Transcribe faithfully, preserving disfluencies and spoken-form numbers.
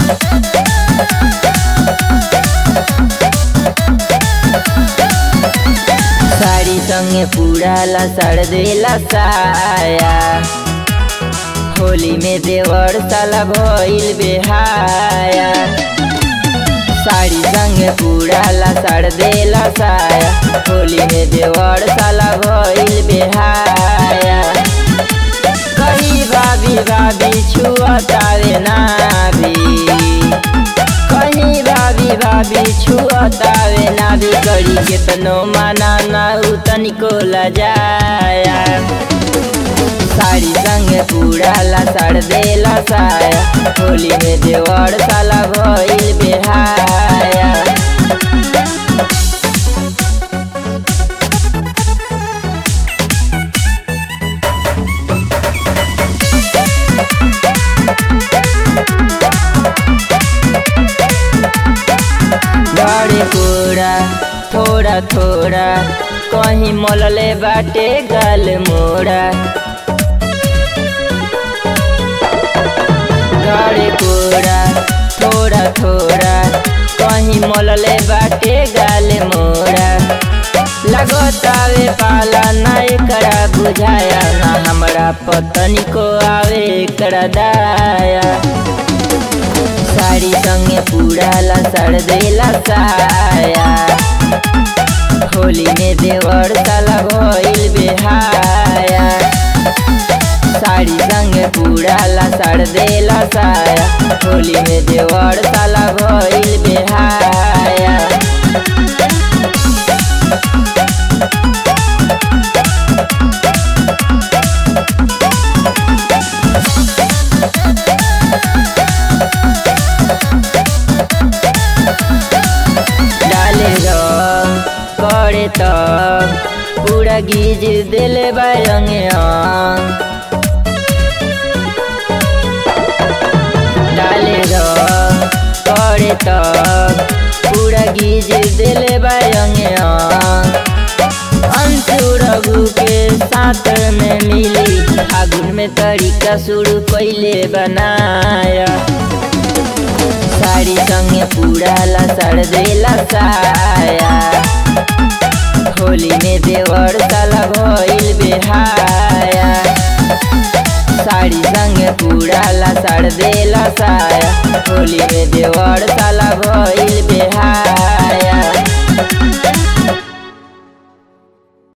साड़ी संगे पूरा लसड़ देला साया, होली में देवर साला भइल बेहाया। साड़ी संगे पूरा लसड़ देला साया, होली में देवर साला भइल बेहाया। कहीं भाभी भाभी छुअतावे ना भी, कहीं भाभी भाभी छुअतावे ना भी, करी केतनो माना ना उ तनिको लजाया। साड़ी संगे पूरा लसड़ देला साया, होली में देवर साला भइल बेहाया। बड़े पूरा थोड़ा थोड़ा कहीं मोलले बाटे गल मोड़ा, गड़े पूरा थोड़ा थोड़ा कहीं मोलले बाटे गल मोड़ा। लगतावे पाला ना एकरा बुझाया, ना हमरा पतनी को आवे एकरा दाया। साड़ी संगे पूरा लसड़ देला साया, होली में देवर साला भइल बेहाया। साड़ी संगे पूरा लसड़ देला साया, होली में देवर साला भइल बेहाया। करे तब पूरा गीज दिले बायंगे, डाले करे तब पूरा गीज दिले बायंगे। अंशु रघु के साथ में मिली, फागुन में तरीका शुरू कैले बनाया। साड़ी संगे पूरा लसड़ देला साया, होली में देवर साला भइल बेहाया। साड़ी संगे पूरा लसड़ देला साया, होली में देवर साला भइल बेहाया।